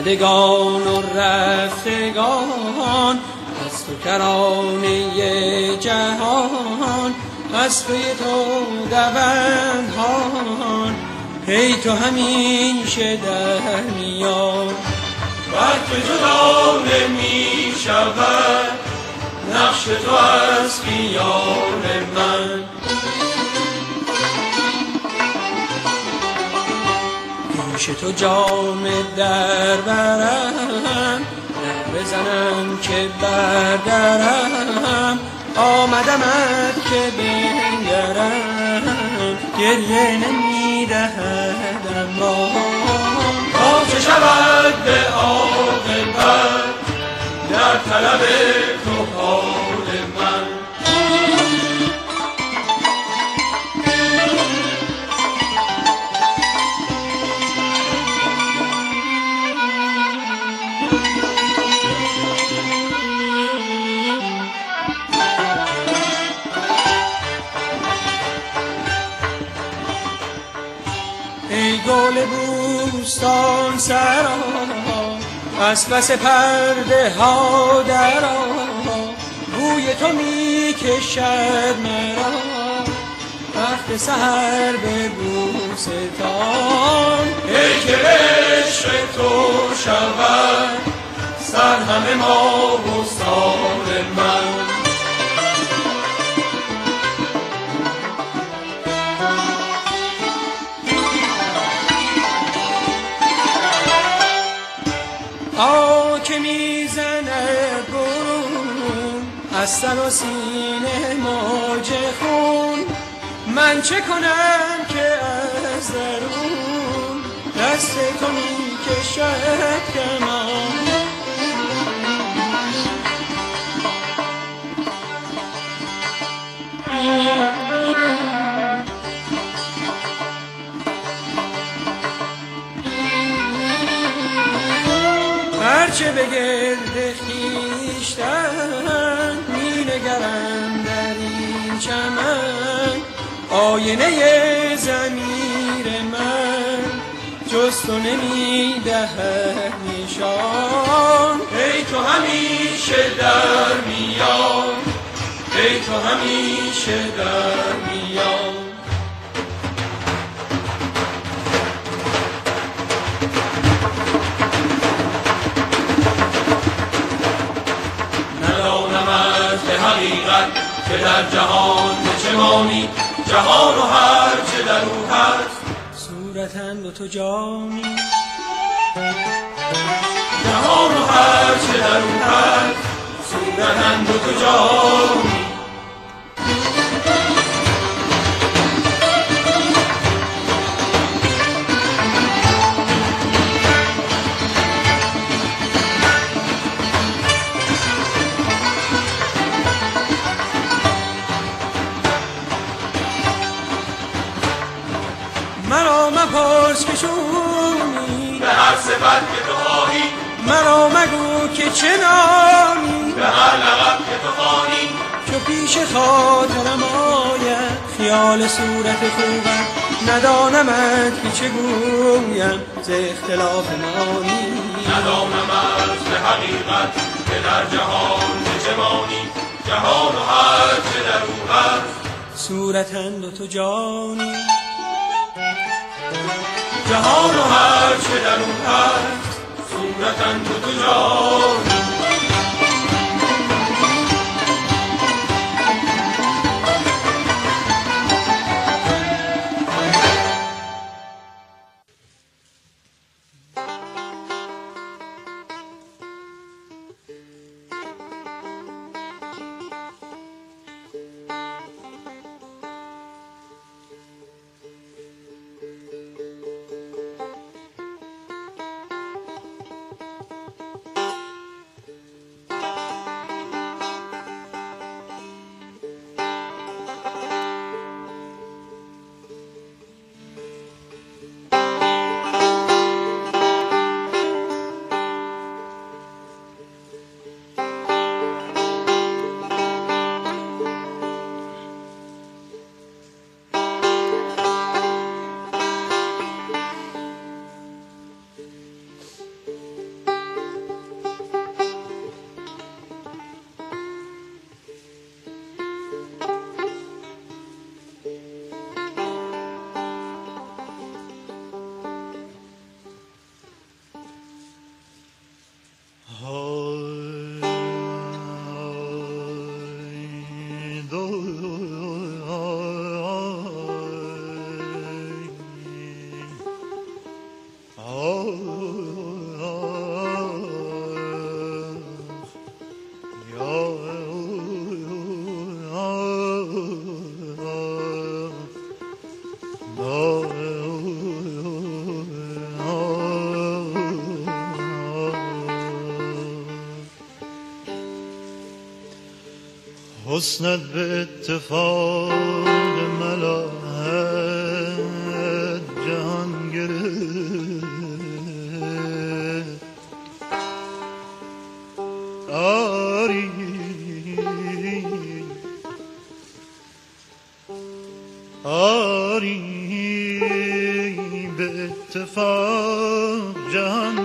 آمدگان و رفتگان از تو کرانه جهان، از توی تو دوندهان، ای تو همیشه در میان. بر تو جدا نمی شود نقش تو از خیال من. پیش تو جام در برم، در بزنم که بردرم، آمدمت که بنگرم، گریه نمیدهدم را. تا چه شود به عاقبت در طلب تو حال من. ای گل بوستان سرا، از پس پرده ها درآ، بوی تو می کشد مرا وقت سحر به بوستان. ای که به عشق تو شود سر همه ما بستان من. که میزنه برون از سر و سینه موج خون، من چه کنم که از درون دست تو میکشد کمان. هرچه به گرد خویشتن می نگرم در این چمن، آینه ضمیر من جز تو نمی دهد نشان. ای تو همیشه در میان، ای تو همیشه در میان. حقیقت که در جهان چه مانی، جهان و هر چه در او هست صورتند و تو جانی. جهان و هر چه در او هست صورتند و تو جانی. مرا مپرس که چونی، به هر صفت که تو خواهی، مرا مگو که چه نامی، به هر لقب که تو خوانی. چو پیش خاطرم آید خیال صورت خوبم، ندانمت که چه گویم ز اختلاف مانی. ندانمت به حقیقت که در جهان چه مانی، جهان و هر چه در او هست صورتند و تو جانی. جهان و هر چه در اون هست صورتند و تو جانی. حسنت به اتفاق ملاحت جهان گرفت. آری آری به اتفاق جهان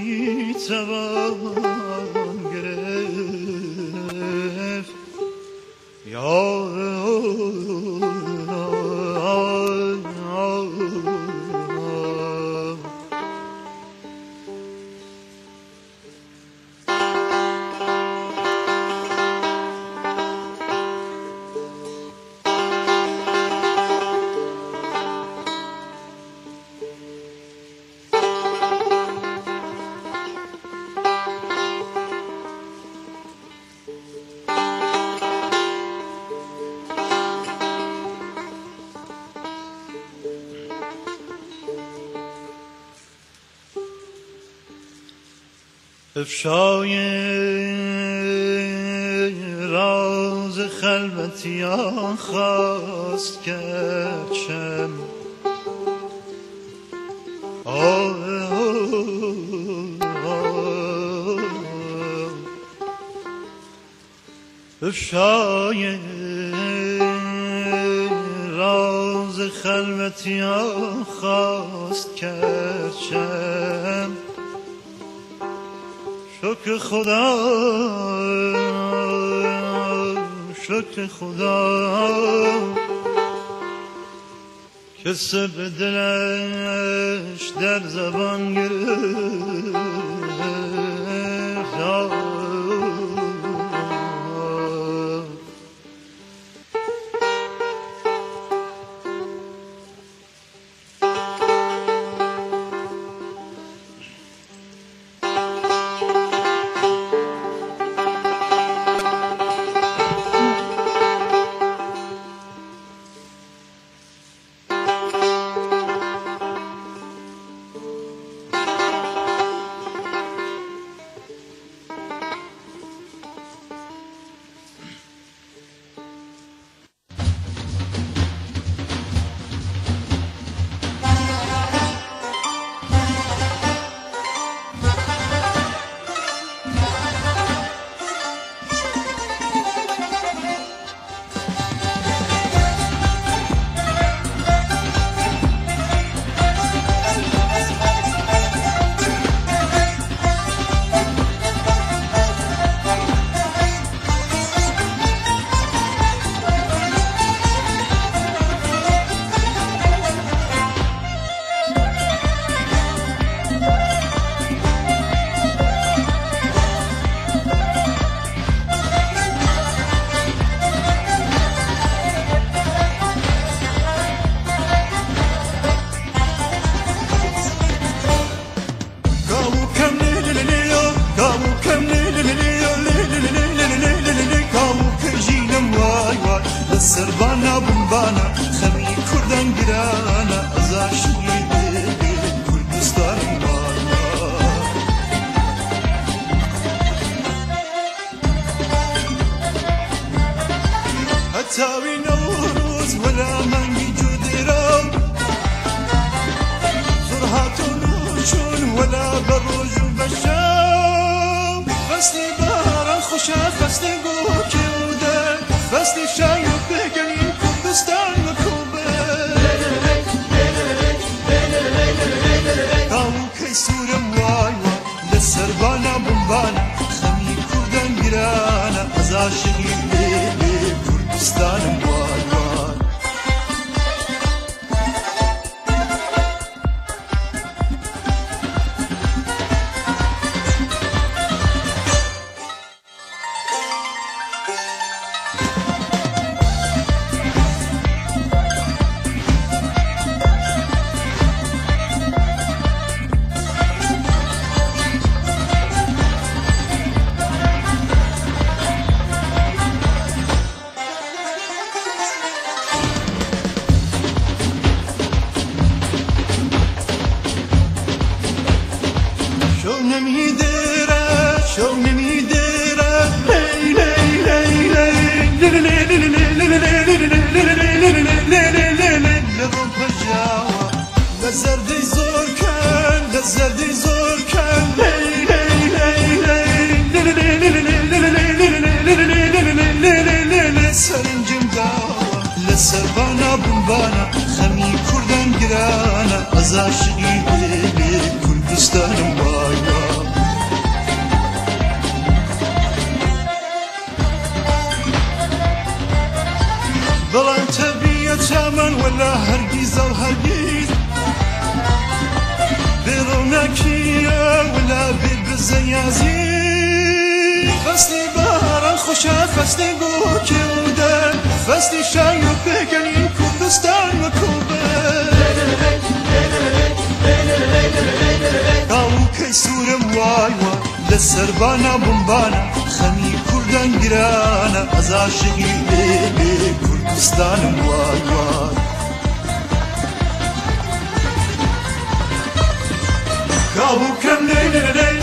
میتوان گرفت. یا افشای راز خلوتیان خواست گرچم. افشای راز خلوتیان خواست گرچم. شکر خدا شکر خدا که سر دلش در زبان گرفت. سربانا بمبانا خمي كردان گرانا ازاشي كردستان بانا هتاوي نوروز ولا مانجي جودرام فرحات ونوشون ولا بروج وبشام فصلي باران خوشا فصلي قوكي ودك فصلي شايف بقلي كردستان مكوبة قاو كيسورم واي واي لسربانا بمبانا خمي كردان گرانا ازاشي كردستان واي واي شو نمي ديرة لي لي لي لي کوردستانم وای وای بەڵام تەبیەت چامان وەلا هەرگیز و هەرگیز بێڕەونەکیە وەلا بێ بزەیازی فەسلی بەهاران خۆشە فەسلی گۆکی ودەن فەسلی شای و پێکەنی کوردستان وەکوبەن کاڵوکەی سوورم وای وای لەسەر بانە بمبانە خەمی کوردان گرانە ئەزاشقی لێ بێ کوردستانم وای وای کابووکەم لێ